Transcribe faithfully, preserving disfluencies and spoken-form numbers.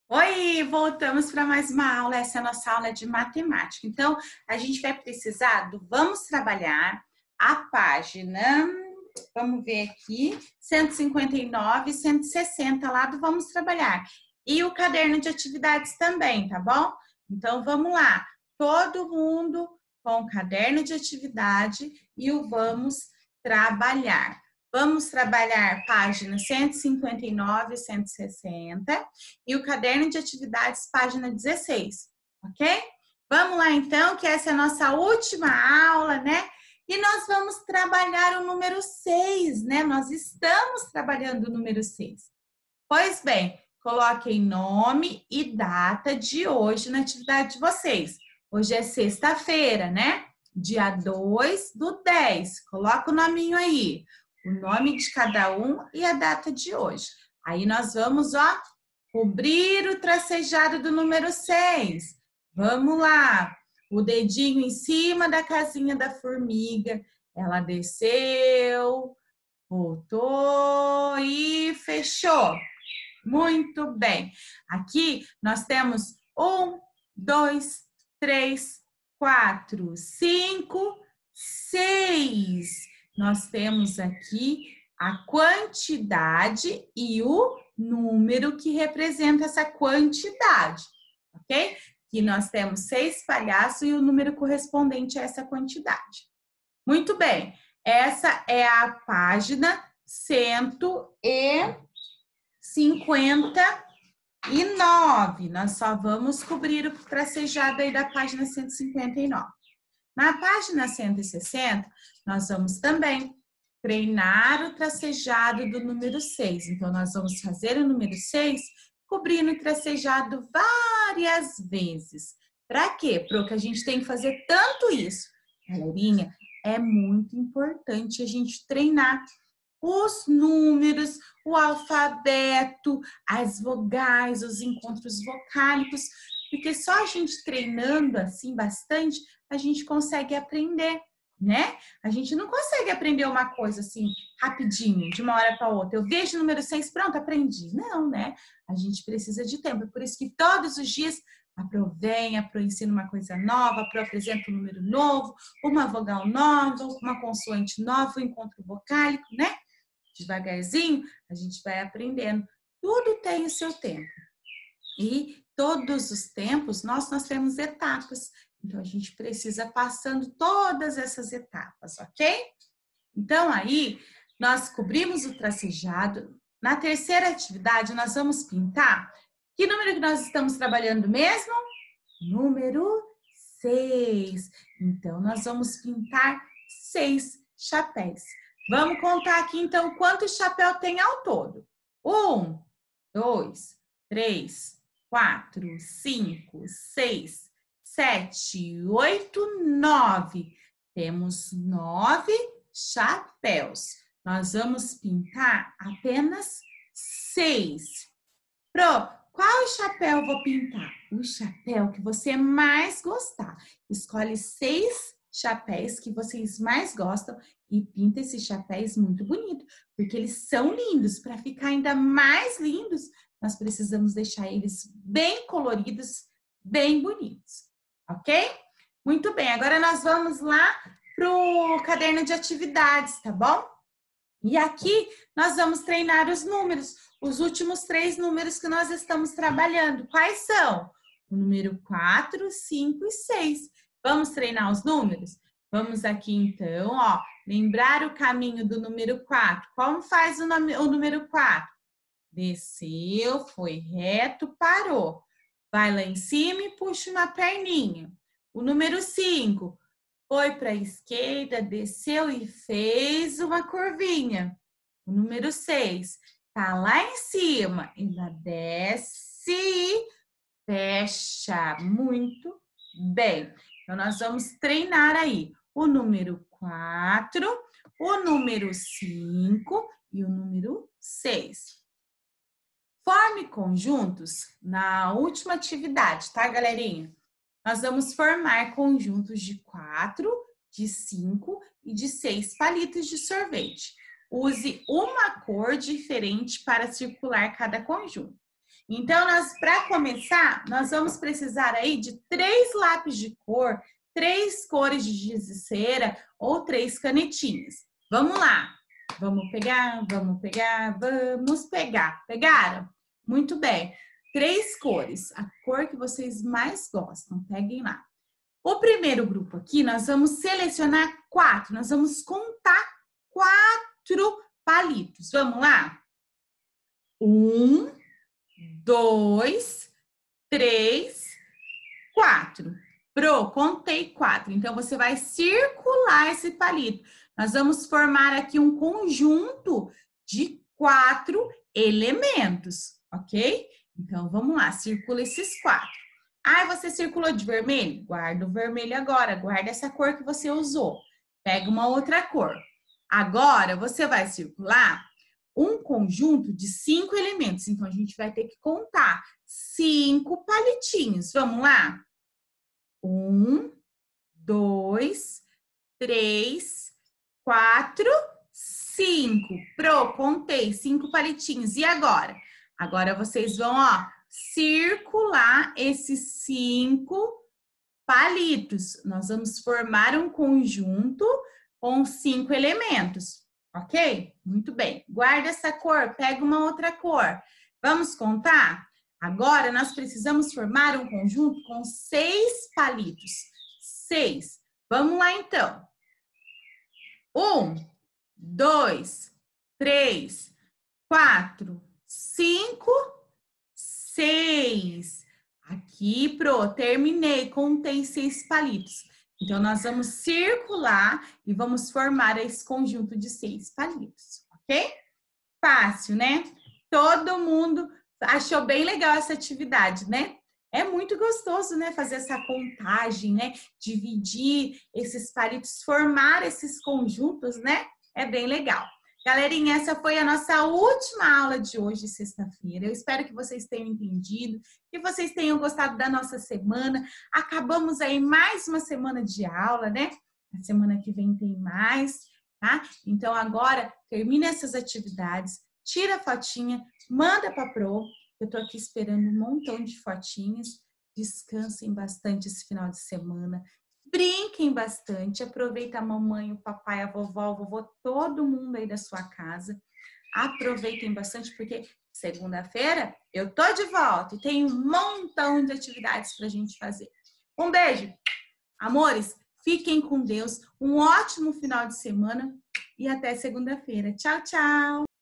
Oi, voltamos para mais uma aula. Essa é a nossa aula de matemática. Então, a gente vai precisar do vamos trabalhar a página, vamos ver aqui, cento e cinquenta e nove, cento e sessenta lá do vamos trabalhar. E o caderno de atividades também, tá bom? Então, vamos lá. Todo mundo com o caderno de atividade e o vamos trabalhar. Vamos trabalhar página cento e cinquenta e nove, cento e sessenta e o caderno de atividades, página dezesseis, ok? Vamos lá então, que essa é a nossa última aula, né? E nós vamos trabalhar o número seis, né? Nós estamos trabalhando o número seis. Pois bem, coloquem nome e data de hoje na atividade de vocês. Hoje é sexta-feira, né? Dia dois do dez. Coloca o nominho aí. O nome de cada um e a data de hoje. Aí nós vamos, ó, cobrir o tracejado do número seis. Vamos lá. O dedinho em cima da casinha da formiga. Ela desceu, voltou e fechou. Muito bem. Aqui nós temos um, dois, três, quatro, cinco, seis. Nós temos aqui a quantidade e o número que representa essa quantidade, ok? Que nós temos seis palhaços e o número correspondente a essa quantidade. Muito bem. Essa é a página cento e cinquenta e nove. Nós só vamos cobrir o tracejado aí da página cento e cinquenta e nove. Na página cento e sessenta, nós vamos também treinar o tracejado do número seis. Então, nós vamos fazer o número seis cobrindo o tracejado várias vezes. Para quê? Porque a gente tem que fazer tanto isso. Galerinha, é muito importante a gente treinar os números, o alfabeto, as vogais, os encontros vocálicos, porque só a gente treinando assim bastante, a gente consegue aprender, né? A gente não consegue aprender uma coisa assim rapidinho, de uma hora para outra. Eu vejo o número seis, pronto, aprendi. Não, né? A gente precisa de tempo. É por isso que todos os dias venha para o ensino uma coisa nova, para apresentar um número novo, uma vogal nova, uma consoante nova, um encontro vocálico, né? Devagarzinho, a gente vai aprendendo. Tudo tem o seu tempo. E todos os tempos, nós, nós temos etapas. Então, a gente precisa passando todas essas etapas, ok? Então, aí, nós cobrimos o tracejado. Na terceira atividade, nós vamos pintar. Que número que nós estamos trabalhando mesmo? Número seis. Então, nós vamos pintar seis chapéus. Vamos contar aqui, então, quantos chapéus tem ao todo. Um, dois, três, quatro, cinco, seis, sete, oito, nove. Temos nove chapéus. Nós vamos pintar apenas seis. Pro, qual chapéu eu vou pintar? O chapéu que você mais gostar. Escolhe seis chapéus que vocês mais gostam e pinta esses chapéus muito bonito, porque eles são lindos. Para ficar ainda mais lindos, nós precisamos deixar eles bem coloridos, bem bonitos, ok? Muito bem, agora nós vamos lá pro caderno de atividades, tá bom? E aqui nós vamos treinar os números, os últimos três números que nós estamos trabalhando. Quais são? O número quatro, cinco e seis. Vamos treinar os números? Vamos aqui então, ó, lembrar o caminho do número quatro. Como faz o, nome, o número quatro? Desceu, foi reto, parou. Vai lá em cima e puxa uma perninha. O número cinco. Foi para a esquerda, desceu e fez uma curvinha. O número seis tá lá em cima, ela desce e fecha. Muito bem. Então, nós vamos treinar aí o número quatro, o número cinco e o número seis. Forme conjuntos na última atividade, tá, galerinha? Nós vamos formar conjuntos de quatro, de cinco e de seis palitos de sorvete. Use uma cor diferente para circular cada conjunto. Então, para começar, nós vamos precisar aí de três lápis de cor, três cores de giz de cera ou três canetinhas. Vamos lá. Vamos pegar, vamos pegar, vamos pegar. Pegaram? Muito bem. Três cores, a cor que vocês mais gostam. Peguem lá. O primeiro grupo aqui, nós vamos selecionar quatro. Nós vamos contar quatro palitos. Vamos lá? Um, dois, três, quatro. Pro, contei quatro. Então, você vai circular esse palito. Nós vamos formar aqui um conjunto de quatro elementos, ok? Então, vamos lá, circula esses quatro. Ah, você circulou de vermelho? Guarda o vermelho agora, guarda essa cor que você usou. Pega uma outra cor. Agora, você vai circular um conjunto de cinco elementos. Então, a gente vai ter que contar cinco palitinhos. Vamos lá? Um, dois, três, quatro, cinco. Pro, contei cinco palitinhos. E agora? Agora vocês vão, ó, circular esses cinco palitos. Nós vamos formar um conjunto com cinco elementos, ok? Muito bem. Guarda essa cor, pega uma outra cor. Vamos contar? Agora, nós precisamos formar um conjunto com seis palitos. Seis. Vamos lá, então. Um, dois, três, quatro, cinco, seis. Aqui, pro, terminei, contei seis palitos. Então, nós vamos circular e vamos formar esse conjunto de seis palitos, ok? Fácil, né? Todo mundo achou bem legal essa atividade, né? É muito gostoso, né? Fazer essa contagem, né? Dividir esses palitos, formar esses conjuntos, né? É bem legal. Galerinha, essa foi a nossa última aula de hoje, sexta-feira. Eu espero que vocês tenham entendido, que vocês tenham gostado da nossa semana. Acabamos aí mais uma semana de aula, né? A semana que vem tem mais, tá? Então, agora, termina essas atividades, tira a fotinha, manda para a Pro. Eu tô aqui esperando um montão de fotinhas. Descansem bastante esse final de semana. Brinquem bastante, aproveita a mamãe, o papai, a vovó, o vovô, todo mundo aí da sua casa. Aproveitem bastante, porque segunda-feira eu tô de volta e tem um montão de atividades pra gente fazer. Um beijo! Amores, fiquem com Deus, um ótimo final de semana e até segunda-feira. Tchau, tchau!